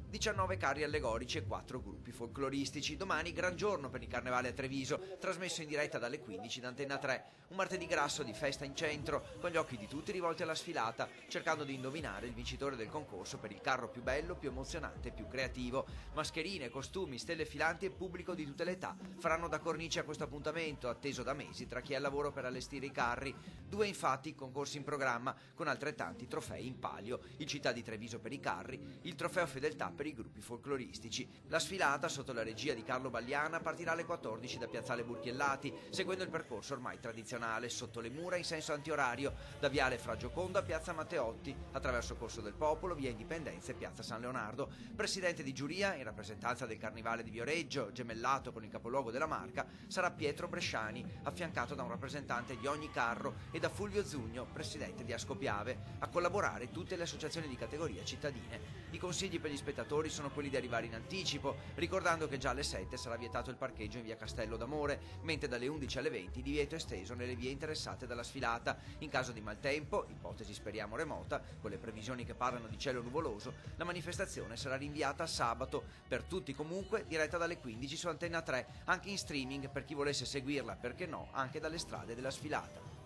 19 carri allegorici e 4 gruppi folcloristici. Domani gran giorno per il Carnevale a Treviso, trasmesso in diretta dalle 15 da Antenna 3. Un martedì grasso di festa in centro, con gli occhi di tutti rivolti alla sfilata, cercando di indovinare il vincitore del concorso per il carro più bello, più emozionante e più creativo. Mascherine, costumi, stelle filanti e pubblico di tutte le età faranno da cornice a questo appuntamento, atteso da mesi tra chi è al lavoro per allestire i carri. 2 infatti concorsi in programma, con altrettanti trofei in palio: il Città di Treviso per i carri, il Trofeo Fedeltà per i gruppi folcloristici. La sfilata, sotto la regia di Carlo Bagliana, partirà alle 14 da Piazzale Burchiellati, seguendo il percorso ormai tradizionale sotto le mura in senso antiorario, da Viale Fra Gioconda a Piazza Matteotti, attraverso Corso del Popolo, Via Indipendenza e Piazza San Leonardo. Presidente di giuria, in rappresentanza del Carnevale di Viareggio, gemellato con il capoluogo della Marca, sarà Pietro Bresciani, affiancato da un rappresentante di ogni carro, e da Fulvio Zugno, presidente di Ascopiave. A collaborare tutte le associazioni di categoria cittadine. I consigli per gli spettatori sono quelli di arrivare in anticipo, ricordando che già alle 7 sarà vietato il parcheggio in via Castello d'Amore, mentre dalle 11 alle 20 divieto esteso nelle vie interessate dalla sfilata. In caso di maltempo, ipotesi speriamo remota, con le previsioni che parlano di cielo nuvoloso, la manifestazione sarà rinviata a sabato. Per tutti comunque diretta dalle 15 su Antenna 3, anche in streaming per chi volesse seguirla, perché no, anche dalle strade della sfilata.